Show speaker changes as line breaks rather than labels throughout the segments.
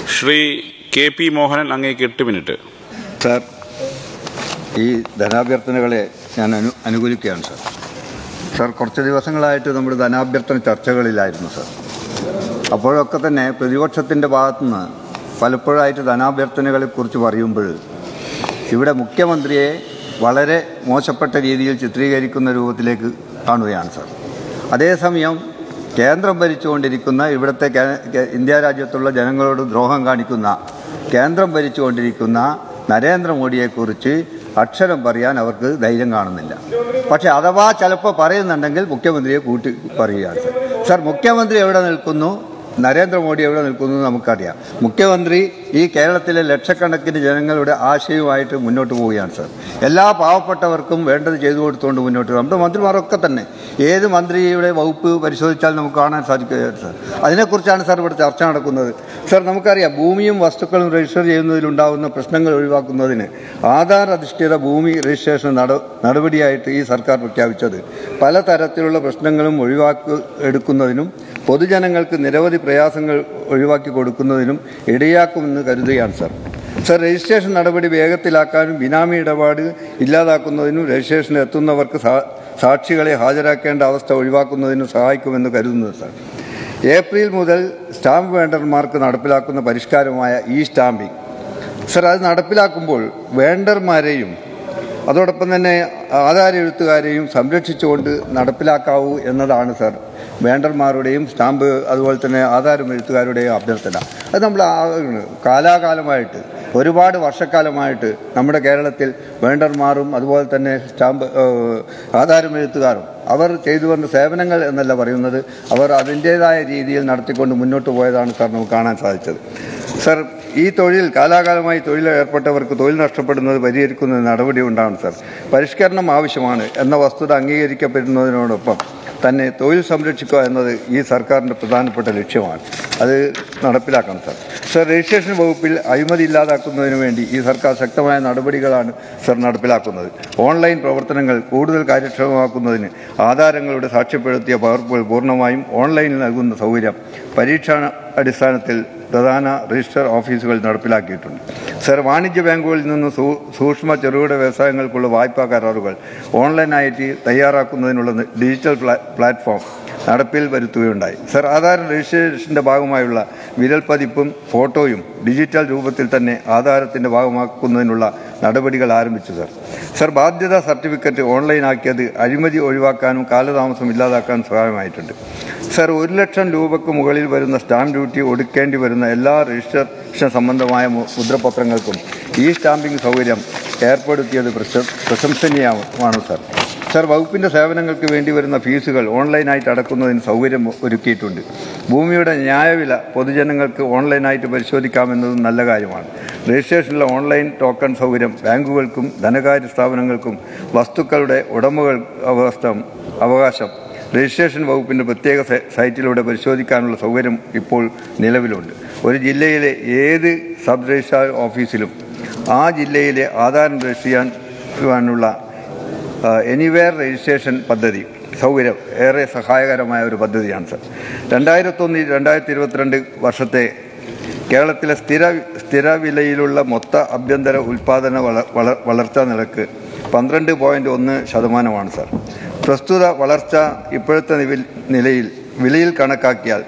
Shri KP Mohanan, അങ്ങേക്ക് 8 minute.
Sir, ഈ ധനാഭ്യർത്ഥനകളെ ഞാൻ അനുകൂലിക്കുകയാണ് സാർ. സാർ, കുറച്ച് ദിവസങ്ങളായിട്ട് നമ്മൾ ധനാഭ്യർത്ഥന ചർച്ചകളിലായിരുന്നു സാർ. അപ്പോഴൊക്കെ തന്നെ പ്രതിപക്ഷത്തിൻ്റെ ഭാഗത്തുനിന്ന് പലപ്പോഴായിട്ട് ധനാഭ്യർത്ഥനകളെക്കുറിച്ച് പറയുമ്പോൾ ഇവിടെ മുഖ്യമന്ത്രിയെ വളരെ മോശപ്പെട്ട രീതിയിൽ ചിത്രീകരിക്കുന്ന രൂപത്തിലേക്ക് കാണുകയാണ് സാർ. അതേസമയം കേന്ദ്രം ഭരിച്ചുകൊണ്ടിരിക്കുന്ന ഇവിടുത്തെ ഇന്ത്യ രാജ്യത്തുള്ള ജനങ്ങളോട് ദ്രോഹം കാണിക്കുന്ന കേന്ദ്രം ഭരിച്ചുകൊണ്ടിരിക്കുന്ന നരേന്ദ്രമോദിയെക്കുറിച്ച് അക്ഷരം പറയാൻ അവർക്ക് ധൈര്യം കാണുന്നില്ല. പക്ഷെ അഥവാ ചിലപ്പോൾ പറയുന്നുണ്ടെങ്കിൽ മുഖ്യമന്ത്രിയെ കൂട്ടി പറയുകയാണ് സാർ. സാർ, മുഖ്യമന്ത്രി എവിടെ നിൽക്കുന്നു, നരേന്ദ്രമോദി എവിടെ നിൽക്കുന്നു നമുക്കറിയാം. മുഖ്യമന്ത്രി ഈ കേരളത്തിലെ ലക്ഷക്കണക്കിന് ജനങ്ങളുടെ ആശയവുമായിട്ട് മുന്നോട്ട് പോവുകയാണ് സാർ. എല്ലാ പാവപ്പെട്ടവർക്കും വേണ്ടത് ചെയ്തു കൊടുത്തുകൊണ്ട് മുന്നോട്ട് പോകും. നമ്മുടെ മന്ത്രിമാരൊക്കെ തന്നെ ഏത് മന്ത്രിയുടെ വകുപ്പ് പരിശോധിച്ചാൽ നമുക്ക് കാണാൻ സാധിക്കുകയാണ് സാർ. അതിനെക്കുറിച്ചാണ് സാർ ഇവിടെ ചർച്ച നടക്കുന്നത്. സാർ, നമുക്കറിയാം ഭൂമിയും വസ്തുക്കളും രജിസ്റ്റർ ചെയ്യുന്നതിലുണ്ടാകുന്ന പ്രശ്നങ്ങൾ ഒഴിവാക്കുന്നതിന് ആധാർ അധിഷ്ഠിത ഭൂമി രജിസ്ട്രേഷൻ നടപടിയായിട്ട് ഈ സർക്കാർ പ്രഖ്യാപിച്ചത് പലതരത്തിലുള്ള പ്രശ്നങ്ങളും എടുക്കുന്നതിനും പൊതുജനങ്ങൾക്ക് നിരവധി പ്രയാസങ്ങൾ ഒഴിവാക്കി കൊടുക്കുന്നതിനും ഇടയാക്കുമെന്ന് കരുതുകയാണ് സാർ. സാർ, രജിസ്ട്രേഷൻ നടപടി വേഗത്തിലാക്കാനും ബിനാമി ഇടപാട് ഇല്ലാതാക്കുന്നതിനും രജിസ്ട്രേഷനിൽ എത്തുന്നവർക്ക് സാക്ഷികളെ ഹാജരാക്കേണ്ട അവസ്ഥ ഒഴിവാക്കുന്നതിനും സഹായിക്കുമെന്ന് കരുതുന്നത് സാർ. ഏപ്രിൽ മുതൽ സ്റ്റാമ്പ് വെണ്ടർമാർക്ക് നടപ്പിലാക്കുന്ന പരിഷ്കാരമായ സ്റ്റാമ്പിംഗ് സാർ, അത് നടപ്പിലാക്കുമ്പോൾ വെണ്ടർമാരെയും അതോടൊപ്പം തന്നെ ആധാർ എഴുത്തുകാരെയും സംരക്ഷിച്ചുകൊണ്ട് നടപ്പിലാക്കാവൂ എന്നതാണ് സാർ വെണ്ടർമാരുടെയും സ്റ്റാമ്പ് അതുപോലെ തന്നെ ആധാരം എഴുത്തുകാരുടെയും അഭ്യർത്ഥന. അത് നമ്മൾ കാലാകാലമായിട്ട് ഒരുപാട് വർഷക്കാലമായിട്ട് നമ്മുടെ കേരളത്തിൽ വെണ്ടർമാരും അതുപോലെ തന്നെ ആധാരം എഴുത്തുകാരും അവർ ചെയ്തു വന്ന സേവനങ്ങൾ എന്നല്ല പറയുന്നത്, അവർ അതിൻ്റേതായ രീതിയിൽ നടത്തിക്കൊണ്ട് മുന്നോട്ട് പോയതാണ് സാർ നമുക്ക് കാണാൻ സാധിച്ചത്. സാർ, ഈ തൊഴിൽ കാലാകാലമായി തൊഴിൽ ഏർപ്പെട്ടവർക്ക് തൊഴിൽ നഷ്ടപ്പെടുന്നത് പരിഹരിക്കുന്ന നടപടി ഉണ്ടാകും സാർ. പരിഷ്കരണം ആവശ്യമാണ് എന്ന വസ്തുത അംഗീകരിക്കപ്പെടുന്നതിനോടൊപ്പം തന്നെ തൊഴിൽ സംരക്ഷിക്കുക എന്നത് ഈ സർക്കാരിൻ്റെ പ്രധാനപ്പെട്ട ലക്ഷ്യമാണ്. അത് നടപ്പിലാക്കണം സാർ. സാർ, രജിസ്ട്രേഷൻ വകുപ്പിൽ അഴിമതി ഇല്ലാതാക്കുന്നതിന് വേണ്ടി ഈ സർക്കാർ ശക്തമായ നടപടികളാണ് സാർ നടപ്പിലാക്കുന്നത്. ഓൺലൈൻ പ്രവർത്തനങ്ങൾ കൂടുതൽ കാര്യക്ഷമമാക്കുന്നതിന് ആധാരങ്ങളുടെ സാക്ഷ്യപ്പെടുത്തിയ പകർപ്പുകൾ പൂർണ്ണമായും ഓൺലൈനിൽ നൽകുന്ന സൗകര്യം പരീക്ഷണ അടിസ്ഥാനത്തിൽ പ്രധാന രജിസ്റ്റർ ഓഫീസുകൾ നടപ്പിലാക്കിയിട്ടുണ്ട്. സാർ, വാണിജ്യ ബാങ്കുകളിൽ നിന്ന് സൂക്ഷ്മ ചെറുകിട വ്യവസായങ്ങൾക്കുള്ള വായ്പാ കരാറുകൾ ഓൺലൈനായിട്ട് തയ്യാറാക്കുന്നതിനുള്ള ഡിജിറ്റൽ പ്ലാറ്റ്ഫോം നടപ്പിൽ വരുത്തുകയുണ്ടായി. സാർ, ആധാർ രജിസ്ട്രേഷൻ്റെ ഭാഗമായുള്ള വിരൽപ്പതിപ്പും ഫോട്ടോയും ഡിജിറ്റൽ രൂപത്തിൽ തന്നെ ആധാരത്തിൻ്റെ ഭാഗമാക്കുന്നതിനുള്ള നടപടികൾ ആരംഭിച്ചു സാർ. സാർ, ബാധ്യതാ സർട്ടിഫിക്കറ്റ് ഓൺലൈനാക്കിയത് അഴിമതി ഒഴിവാക്കാനും കാലതാമസം ഇല്ലാതാക്കാനും സഹായമായിട്ടുണ്ട്. സാർ, 1 ലക്ഷം രൂപയ്ക്ക് മുകളിൽ വരുന്ന സ്റ്റാമ്പ് ഡ്യൂട്ടി ഒടുക്കേണ്ടി വരുന്ന എല്ലാ രജിസ്ട്രേഷൻ സംബന്ധമായ മുദ്രപത്രങ്ങൾക്കും സ്റ്റാമ്പിംഗ് സൗകര്യം ഏർപ്പെടുത്തിയത് പ്രശംസനീയമാണ് സാർ. സാർ, വകുപ്പിൻ്റെ സേവനങ്ങൾക്ക് വേണ്ടി വരുന്ന ഫീസുകൾ ഓൺലൈനായിട്ട് അടക്കുന്നതിന് സൗകര്യം ഒരുക്കിയിട്ടുണ്ട്. ഭൂമിയുടെ ന്യായവില പൊതുജനങ്ങൾക്ക് ഓൺലൈനായിട്ട് പരിശോധിക്കാമെന്നതും നല്ല കാര്യമാണ്. രജിസ്ട്രേഷനിലെ ഓൺലൈൻ ടോക്കൺ സൗകര്യം ബാങ്കുകൾക്കും ധനകാര്യ സ്ഥാപനങ്ങൾക്കും വസ്തുക്കളുടെ ഉടമകൾ അവകാശം രജിസ്ട്രേഷൻ വകുപ്പിൻ്റെ പ്രത്യേക സൈറ്റിലൂടെ പരിശോധിക്കാനുള്ള സൗകര്യം ഇപ്പോൾ നിലവിലുണ്ട്. ഒരു ജില്ലയിലെ ഏത് സബ് രജിസ്ട്രാർ ഓഫീസിലും ആ ജില്ലയിലെ ആധാരം രജിസ്റ്റർ ചെയ്യാനുള്ള എനിവെയർ രജിസ്ട്രേഷൻ പദ്ധതി സൗകര്യം ഏറെ സഹായകരമായ ഒരു പദ്ധതിയാണ് സാർ. 2001-2022 വർഷത്തെ കേരളത്തിലെ സ്ഥിര വിലയിലുള്ള മൊത്ത ആഭ്യന്തര ഉൽപ്പാദന വളർച്ചാ നിരക്ക് 12.1% സാർ. പ്രസ്തുത വളർച്ച ഇപ്പോഴത്തെ നിലയിൽ വിലയിൽ കണക്കാക്കിയാൽ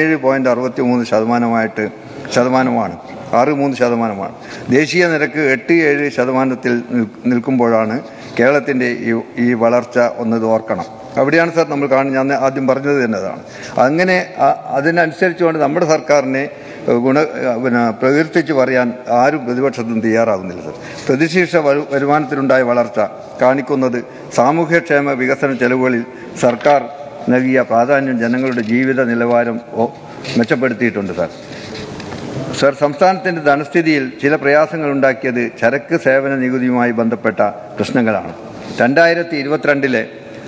17.61%. ദേശീയ നിരക്ക് 8-7% നിൽക്കുമ്പോഴാണ് കേരളത്തിൻ്റെ ഈ വളർച്ച ഒന്ന് ഓർക്കണം. അവിടെയാണ് സാർ നമ്മൾ ഞാൻ ആദ്യം പറഞ്ഞത് തന്നെ അതാണ്. അങ്ങനെ അതിനനുസരിച്ചുകൊണ്ട് നമ്മുടെ സർക്കാരിനെ പ്രകീർത്തിച്ച് പറയാൻ ആരും പ്രതിപക്ഷത്തും തയ്യാറാകുന്നില്ല സാർ. പ്രതിശീർഷ വരുമാനത്തിലുണ്ടായ വളർച്ച കാണിക്കുന്നത് സാമൂഹ്യക്ഷേമ വികസന ചെലവുകളിൽ സർക്കാർ നൽകിയ പ്രാധാന്യം ജനങ്ങളുടെ ജീവിത നിലവാരം മെച്ചപ്പെടുത്തിയിട്ടുണ്ട് സാർ. സാർ, സംസ്ഥാനത്തിൻ്റെ ധനസ്ഥിതിയിൽ ചില പ്രയാസങ്ങൾ ഉണ്ടാക്കിയത് ചരക്ക് സേവന നികുതിയുമായി ബന്ധപ്പെട്ട പ്രശ്നങ്ങളാണ്. 2022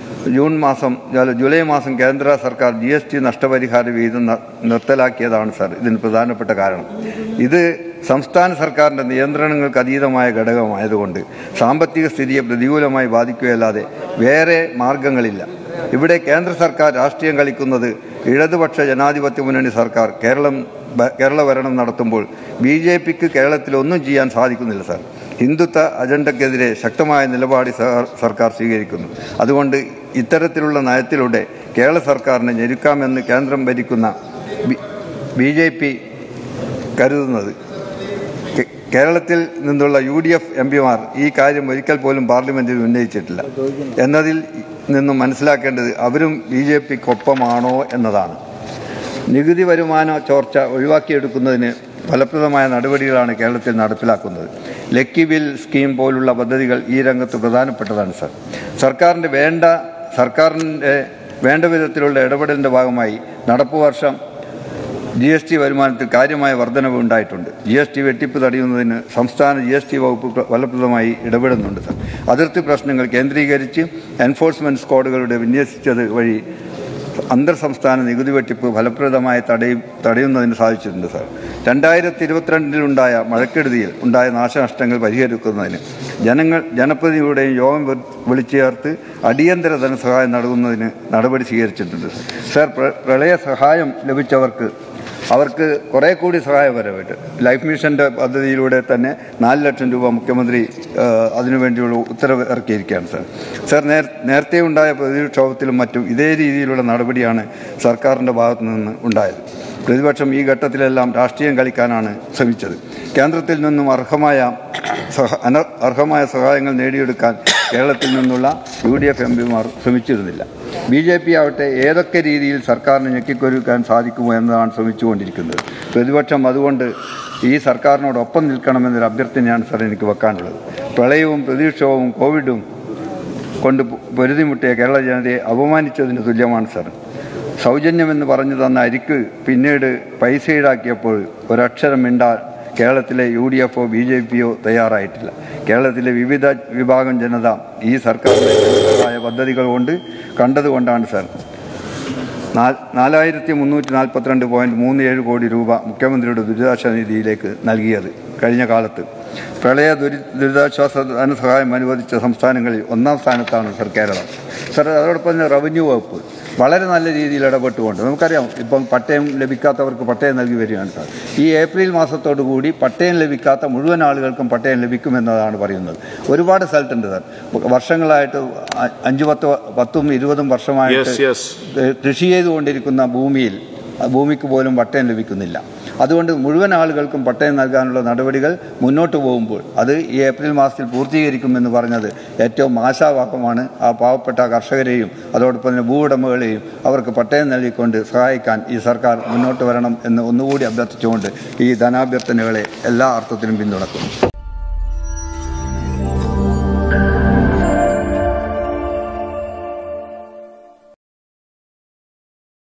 ജൂലൈ മാസം കേന്ദ്ര സർക്കാർ GST നഷ്ടപരിഹാര വിഹിതം നിർത്തലാക്കിയതാണ് സാർ ഇതിന് പ്രധാനപ്പെട്ട കാരണം. ഇത് സംസ്ഥാന സർക്കാരിൻ്റെ നിയന്ത്രണങ്ങൾക്ക് അതീതമായ ഘടകമായതുകൊണ്ട് സാമ്പത്തിക സ്ഥിതിയെ പ്രതികൂലമായി ബാധിക്കുകയല്ലാതെ വേറെ മാർഗങ്ങളില്ല. ഇവിടെ കേന്ദ്ര സർക്കാർ രാഷ്ട്രീയം കളിക്കുന്നത് ഇടതുപക്ഷ ജനാധിപത്യ മുന്നണി സർക്കാർ കേരളം കേരള ഭരണം നടത്തുമ്പോൾ BJPക്ക് കേരളത്തിൽ ഒന്നും ചെയ്യാൻ സാധിക്കുന്നില്ല സാർ. ഹിന്ദുത്വ അജണ്ടയ്ക്കെതിരെ ശക്തമായ നിലപാട് സർക്കാർ സ്വീകരിക്കുന്നു. അതുകൊണ്ട് ഇത്തരത്തിലുള്ള നയത്തിലൂടെ കേരള സർക്കാരിനെ ഞെരുക്കാമെന്ന് കേന്ദ്രം ഭരിക്കുന്ന BJP കരുതുന്നത്. കേരളത്തിൽ നിന്നുള്ള UDF MPമാർ ഈ കാര്യം ഒരിക്കൽ പോലും പാർലമെന്റിൽ ഉന്നയിച്ചിട്ടില്ല എന്നതിൽ നിന്നും മനസ്സിലാക്കേണ്ടത് അവരും BJPക്കൊപ്പമാണോ എന്നതാണ്. നികുതി വരുമാന ചോർച്ച ഒഴിവാക്കിയെടുക്കുന്നതിന് ഫലപ്രദമായ നടപടികളാണ് കേരളത്തിൽ നടപ്പിലാക്കുന്നത്. ലക്കി ബിൽ സ്കീം പോലുള്ള പദ്ധതികൾ ഈ രംഗത്ത് പ്രധാനപ്പെട്ടതാണ് സാർ. സർക്കാരിൻ്റെ വേണ്ട വിധത്തിലുള്ള ഇടപെടലിൻ്റെ ഭാഗമായി നടപ്പ് വർഷം GST വരുമാനത്തിൽ കാര്യമായ വർധനവ് ഉണ്ടായിട്ടുണ്ട്. GST വെട്ടിപ്പ് തടയുന്നതിന് സംസ്ഥാന GST വകുപ്പ് ഫലപ്രദമായി ഇടപെടുന്നുണ്ട് സാർ. അതിർത്തി പ്രശ്നങ്ങൾ കേന്ദ്രീകരിച്ച് എൻഫോഴ്സ്മെന്റ് സ്ക്വാഡുകളുടെ വിന്യസിച്ചത് വഴി അന്തർ സംസ്ഥാന നികുതി വെട്ടിപ്പ് ഫലപ്രദമായി തടയുന്നതിന് സാധിച്ചിട്ടുണ്ട് സാർ. 2022 മഴക്കെടുതിയിൽ ഉണ്ടായ നാശനഷ്ടങ്ങൾ പരിഹരിക്കുന്നതിന് ജനപ്രതിനിധിയുടെയും യോഗം വിളിച്ചു ചേർത്ത് അടിയന്തര ധനസഹായം നൽകുന്നതിന് നടപടി സ്വീകരിച്ചിട്ടുണ്ട് സാർ. പ്രളയ സഹായം ലഭിച്ചവർക്ക് കുറേ കൂടി സഹായപരമായിട്ട് ലൈഫ് മിഷൻ്റെ പദ്ധതിയിലൂടെ തന്നെ 4 ലക്ഷം രൂപ മുഖ്യമന്ത്രി അതിനുവേണ്ടിയുള്ള ഉത്തരവ് ഇറക്കിയിരിക്കുകയാണ് സാർ. നേരത്തെ ഉണ്ടായ പ്രതിക്ഷോഭത്തിലും മറ്റും ഇതേ രീതിയിലുള്ള നടപടിയാണ് സർക്കാരിൻ്റെ ഭാഗത്തു നിന്ന് ഉണ്ടായത്. പ്രതിപക്ഷം ഈ ഘട്ടത്തിലെല്ലാം രാഷ്ട്രീയം കളിക്കാനാണ് ശ്രമിച്ചത്. കേന്ദ്രത്തിൽ നിന്നും അർഹമായ സഹായങ്ങൾ നേടിയെടുക്കാൻ കേരളത്തിൽ നിന്നുള്ള UDF MPമാർ ശ്രമിച്ചിരുന്നില്ല. BJP ആവട്ടെ ഏതൊക്കെ രീതിയിൽ സർക്കാരിനെ ഞെക്കിക്കൊരുക്കാൻ സാധിക്കുമോ എന്നതാണ് ശ്രമിച്ചുകൊണ്ടിരിക്കുന്നത്. പ്രതിപക്ഷം അതുകൊണ്ട് ഈ സർക്കാരിനോടൊപ്പം നിൽക്കണമെന്നൊരു അഭ്യർത്ഥനയാണ് സാർ എനിക്ക് വെക്കാനുള്ളത്. പ്രളയവും പ്രതിക്ഷോഭവും കോവിഡും കൊണ്ട് പൊരുതിമുട്ടിയ കേരള ജനതയെ അപമാനിച്ചതിന് തുല്യമാണ് സാർ. സൗജന്യമെന്ന് പറഞ്ഞു തന്ന അരിക്ക് പിന്നീട് പൈസ ഈടാക്കിയപ്പോൾ ഒരക്ഷരം മിണ്ടാൻ കേരളത്തിലെ UDFോ BJPയോ തയ്യാറായിട്ടില്ല. കേരളത്തിലെ വിവിധ വിഭാഗം ജനത ഈ സർക്കാരിൻ്റെ പദ്ധതികൾ കണ്ടതുകൊണ്ടാണ് സാർ 4342.37 കോടി രൂപ മുഖ്യമന്ത്രിയുടെ ദുരിതാശ്വാസ നിധിയിലേക്ക് നൽകിയത്. കഴിഞ്ഞ കാലത്ത് പ്രളയ ദുരിതാശ്വാസ ധനസഹായം അനുവദിച്ച സംസ്ഥാനങ്ങളിൽ 1ാം സ്ഥാനത്താണ് സാർ കേരളം. സാർ അതോടൊപ്പം തന്നെ റവന്യൂ വകുപ്പ് വളരെ നല്ല രീതിയിൽ ഇടപെട്ടുകൊണ്ട് നമുക്കറിയാം ഇപ്പം പട്ടയം ലഭിക്കാത്തവർക്ക് പട്ടയം നൽകി വരികയാണ് സാർ. ഈ ഏപ്രിൽ മാസത്തോടു കൂടി പട്ടയം ലഭിക്കാത്ത മുഴുവൻ ആളുകൾക്കും പട്ടയം ലഭിക്കുമെന്നതാണ് പറയുന്നത്. ഒരുപാട് സ്ഥലത്തുണ്ട് സാർ. വർഷങ്ങളായിട്ട് 5-10-20 വർഷമായിട്ട് കൃഷി ചെയ്തുകൊണ്ടിരിക്കുന്ന ഭൂമിക്ക് പോലും പട്ടയം ലഭിക്കുന്നില്ല. അതുകൊണ്ട് മുഴുവൻ ആളുകൾക്കും പട്ടയം നൽകാനുള്ള നടപടികൾ മുന്നോട്ട് പോകുമ്പോൾ അത് ഈ ഏപ്രിൽ മാസത്തിൽ പൂർത്തീകരിക്കുമെന്ന് പറഞ്ഞത് ഏറ്റവും ആശാവാഹമാണ്. ആ പാവപ്പെട്ട കർഷകരെയും അതോടൊപ്പം തന്നെ ഭൂവുടമകളെയും അവർക്ക് പട്ടയം നൽകിക്കൊണ്ട് സഹായിക്കാൻ ഈ സർക്കാർ മുന്നോട്ട് വരണം എന്ന് ഒന്നുകൂടി അഭ്യർത്ഥിച്ചുകൊണ്ട് ഈ ധനാഭ്യർത്ഥനകളെ എല്ലാ അർത്ഥത്തിലും പിന്തുണക്കുന്നു.